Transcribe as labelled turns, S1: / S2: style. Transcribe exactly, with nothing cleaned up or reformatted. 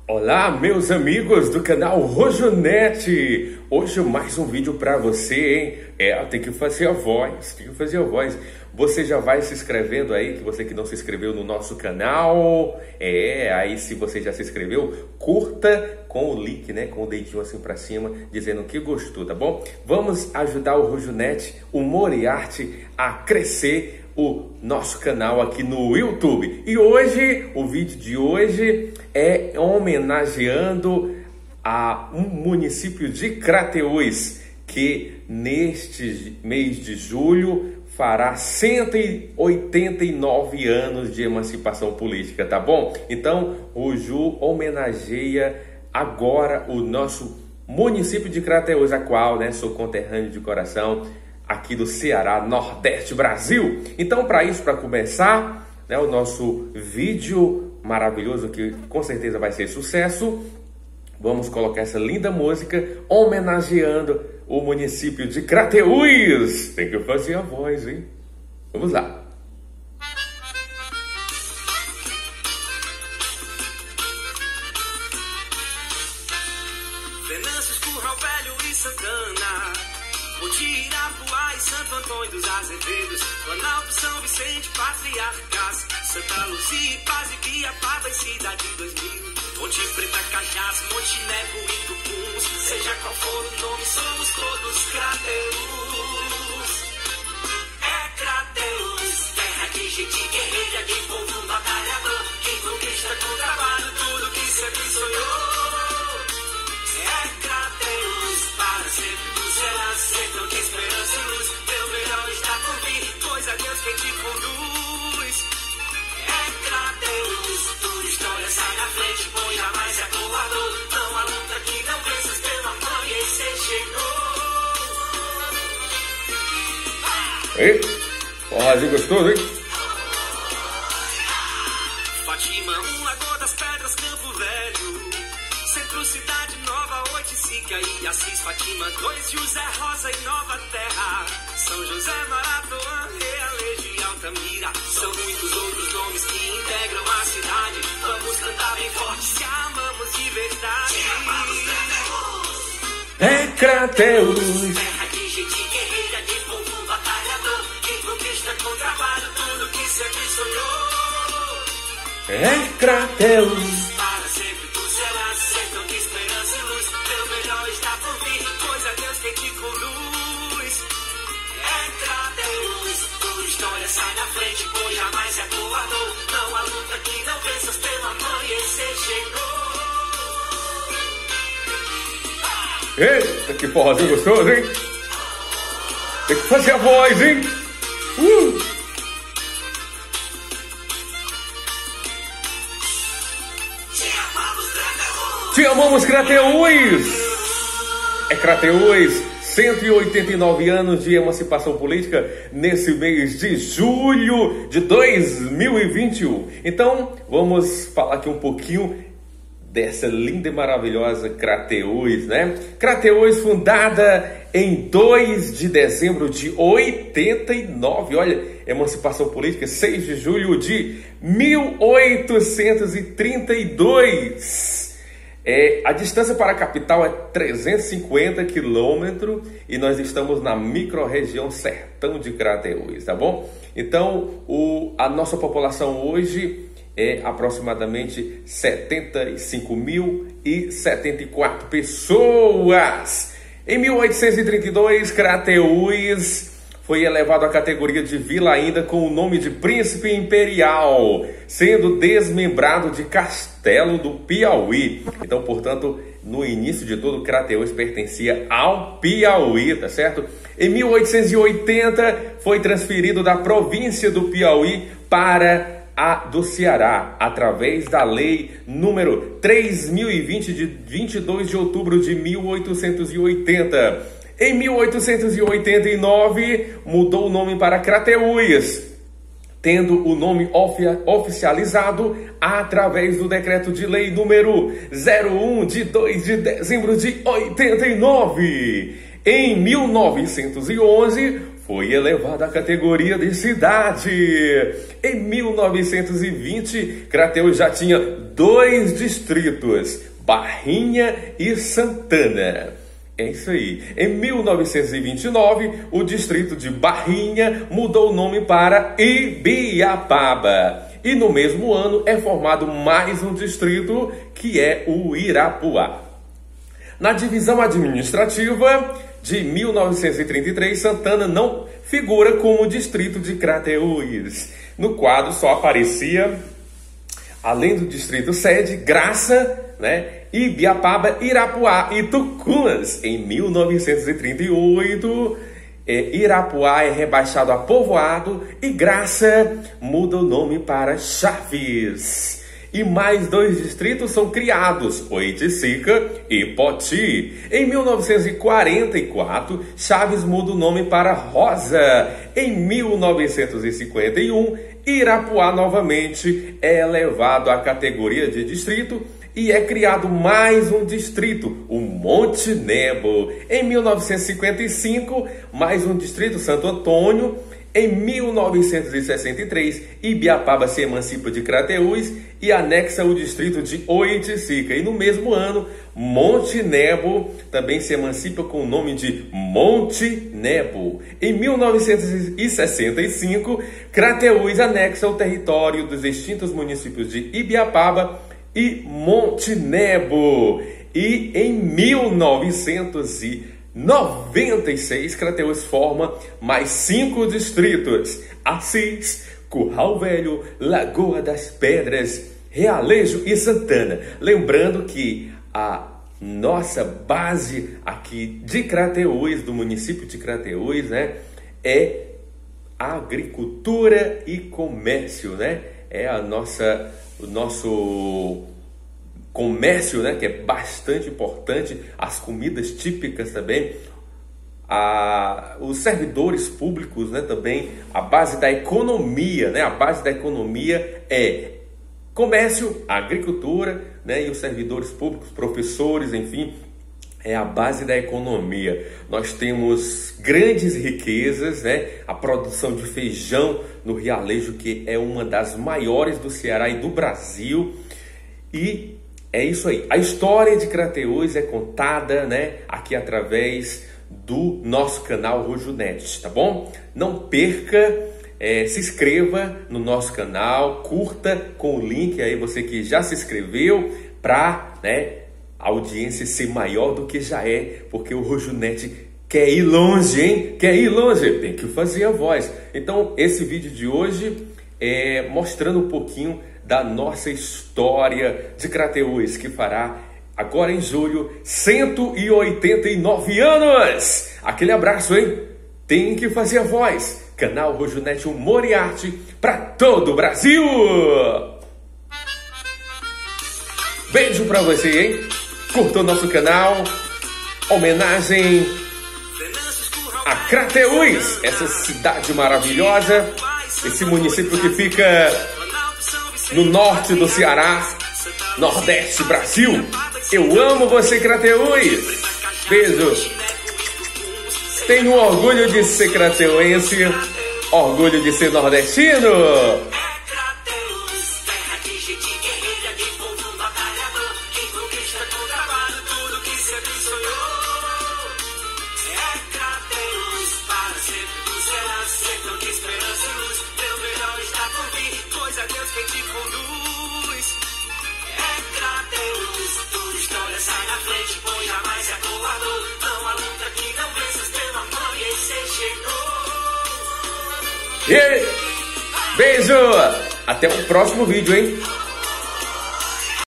S1: Olá, meus amigos do canal Rojonete. Hoje mais um vídeo para você, hein? É, tem que fazer a voz, tem que fazer a voz. Você já vai se inscrevendo aí, que você que não se inscreveu no nosso canal. É, aí se você já se inscreveu, curta com o link, né? Com o dedinho assim para cima, dizendo que gostou, tá bom? Vamos ajudar o Rojonete, Humor e Arte a crescer o nosso canal aqui no YouTube. E hoje, o vídeo de hoje é homenageando a um município de Crateús, que neste mês de julho fará cento e oitenta e nove anos de emancipação política, tá bom? Então, o Ju homenageia agora o nosso município de Crateús, a qual, né, sou conterrâneo de coração, aqui do Ceará, Nordeste, Brasil. Então, para isso, para começar, né, o nosso vídeo maravilhoso, que com certeza vai ser sucesso, vamos colocar essa linda música homenageando o município de Crateús. Tem que fazer a voz, hein? Vamos lá.
S2: Venâncio, Curral Velho e Santana, Potirapuá e Santo Antônio dos Azevedos, Planalto, São Vicente, Patriarcas, Santa Luzia, Paz e Guiapaba e Cidade dois mil, Ponte Preta, Cajás, Monte Nebo e Tupuns, seja qual for o nome, somos todos Crateús. É Crateús, terra de gente guerreira, de povo batalhador, quem conquista com trabalho tudo que sempre sonhou. É Crateús, para sempre tu serás, sempre de esperança e luz, teu melhor está por vir, pois é Deus quem te conduz. É Crateús, tua história sai na frente, pois jamais é coador, não há luta que não venças, teu amanhecer chegou.
S1: Ei, forrozinho gostoso, hein?
S2: Fátima, um Lagoa das Pedras, Campo Velho, Centro, Cidade Nova, Oiticica e Assis, Fátima dois, José Rosa e Nova Terra, São José, Maratoã, Realejo e Altamira, são muitos outros nomes que integram a cidade. Vamos cantar bem forte, se amamos de verdade. Se amamos, Crateús.
S1: É Crateús,
S2: Terra de gente guerreira, de povo batalhador, quem conquista com trabalho tudo que sempre sonhou.
S1: é Crateús.
S2: Para sempre tu serás, sempre de esperança e luz, teu melhor está por vir, pois é Deus quem te conduz. É Crateús, tua história sai na frente, pois jamais é coador, não há luta que não venças, pelo amanhecer chegou.
S1: Eita, que forrozinho gostoso, hein? Tem que fazer a voz, hein? Uh!
S2: Te amamos, Crateús.
S1: Te amamos, Crateús! É Crateús, cento e oitenta e nove anos de emancipação política nesse mês de julho de dois mil e vinte e um. Então, vamos falar aqui um pouquinho dessa linda e maravilhosa Crateús, né? Crateús, fundada em dois de dezembro de oitenta e nove, olha, emancipação política, seis de julho de mil oitocentos e trinta e dois. É, a distância para a capital é trezentos e cinquenta quilômetros e nós estamos na micro-região Sertão de Crateús, tá bom? Então, o, a nossa população hoje é aproximadamente setenta e cinco mil e setenta e quatro pessoas. Em mil oitocentos e trinta e dois, Crateús foi elevado à categoria de vila ainda com o nome de Príncipe Imperial, sendo desmembrado de Castelo do Piauí. Então, portanto, no início de tudo, Crateús pertencia ao Piauí, tá certo? Em mil oitocentos e oitenta, foi transferido da província do Piauí para a do Ceará, através da lei número três mil e vinte, de vinte e dois de outubro de mil oitocentos e oitenta. Em mil oitocentos e oitenta e nove, mudou o nome para Crateús, tendo o nome ofi oficializado através do decreto de lei número zero um, de dois de dezembro de oitenta e nove. Em mil novecentos e onze, foi elevado à categoria de cidade. Em mil novecentos e vinte, Crateús já tinha dois distritos, Barrinha e Santana. É isso aí. Em mil novecentos e vinte e nove, o distrito de Barrinha mudou o nome para Ibiapaba. E no mesmo ano é formado mais um distrito, que é o Irapuá. Na divisão administrativa de mil novecentos e trinta e três, Santana não figura como distrito de Crateús. No quadro só aparecia, além do distrito sede, Graça, né, Ibiapaba, Irapuá e Tucunas. Em mil novecentos e trinta e oito, é, Irapuá é rebaixado a povoado e Graça muda o nome para Chaves. E mais dois distritos são criados, Oiticica e Poti. Em mil novecentos e quarenta e quatro, Chaves muda o nome para Rosa. Em mil novecentos e cinquenta e um, Irapuá novamente é elevado à categoria de distrito e é criado mais um distrito, o Monte Nebo. Em mil novecentos e cinquenta e cinco, mais um distrito, Santo Antônio. Em mil novecentos e sessenta e três, Ibiapaba se emancipa de Crateús e anexa o distrito de Oiticica. E no mesmo ano, Monte Nebo também se emancipa com o nome de Monte Nebo. Em mil novecentos e sessenta e cinco, Crateús anexa o território dos extintos municípios de Ibiapaba e Monte Nebo. E em mil novecentos e noventa e seis, Crateús forma mais cinco distritos: Assis, Curral Velho, Lagoa das Pedras, Realejo e Santana. Lembrando que a nossa base aqui de Crateús, do município de Crateús, né, é agricultura e comércio, né? É a nossa, o nosso comércio, né, que é bastante importante, as comidas típicas também, a, os servidores públicos, né, também, a base da economia, né, a base da economia é comércio, agricultura, né, e os servidores públicos, professores, enfim, é a base da economia. Nós temos grandes riquezas, né, a produção de feijão no Realejo, que é uma das maiores do Ceará e do Brasil, e é isso aí. A história de Crateús é contada, né, aqui através do nosso canal RojoNet, tá bom? Não perca, é, se inscreva no nosso canal, curta com o link aí, você que já se inscreveu, para, né, a audiência ser maior do que já é, porque o RojoNet quer ir longe, hein? Quer ir longe, tem que fazer a voz. Então, esse vídeo de hoje é mostrando um pouquinho da nossa história de Crateús, que fará agora em julho cento e oitenta e nove anos. Aquele abraço, hein? Tem que fazer a voz. Canal RojoNet Humor e Arte para todo o Brasil. Beijo para você, hein? Curta o nosso canal. Homenagem a Crateús, essa cidade maravilhosa, esse município que fica no norte do Ceará, Nordeste, Brasil. Eu amo você, Crateús. Beijo. Tenho orgulho de ser crateuense, orgulho de ser nordestino. E aí, beijo! Até o próximo vídeo, hein?